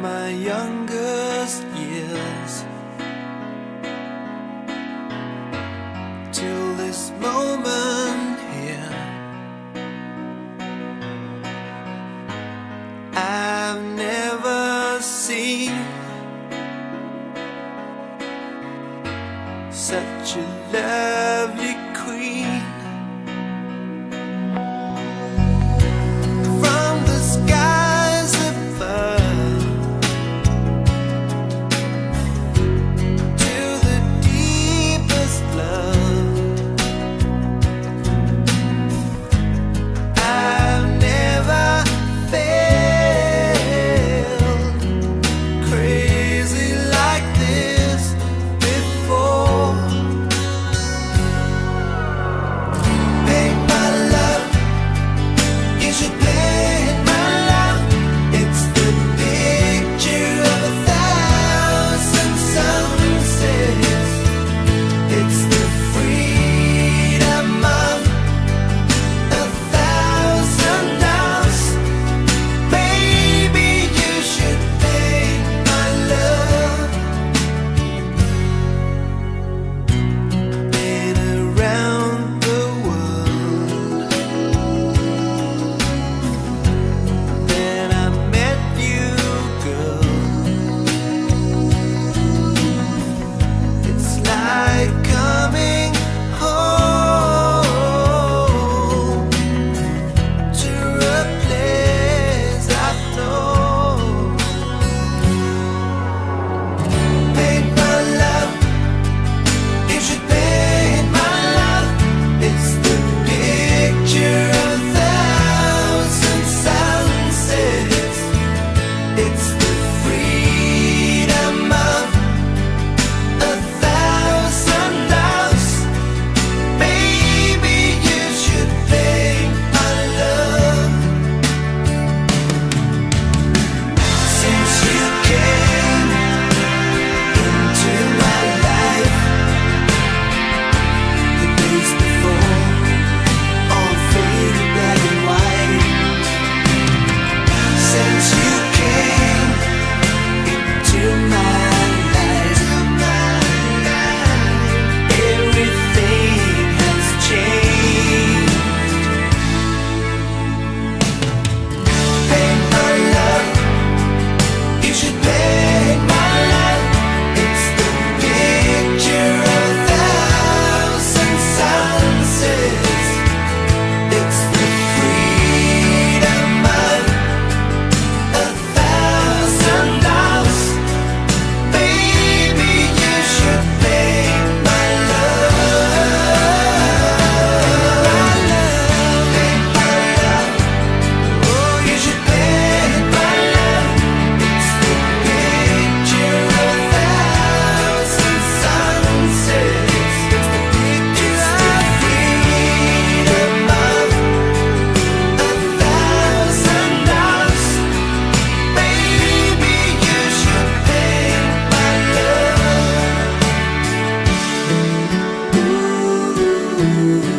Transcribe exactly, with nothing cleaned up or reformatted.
my youngest years till this moment here. I've never seen such a lovely queen. From the skies above to the deepest love, I've never felt crazy like this before. Paint my love, you should paint my love. It's the picture of a thousand sunsets. It's the freedom of a thousand loves. Baby, you should paint my love. Been around the world, then I met you, girl. It's like coming home to a place I've known. Paint my love, you should paint my love. It's the picture of a thousand sunsets. It's the freedom of a thousand loves. Baby, you should paint my love. Since you came into my life, the days before all faded black and white. Since you came into my life, everything has changed. Paint my love, you should paint my love. It's the picture of a thousand sunsets. It's the freedom of a thousand loves. Baby, you should paint my love. Paint my love. Oh, you should paint my love. It's the picture of a thousand sunsets. It's the picture of freedom of a thousand loves. Baby, you should paint my love. Ooh.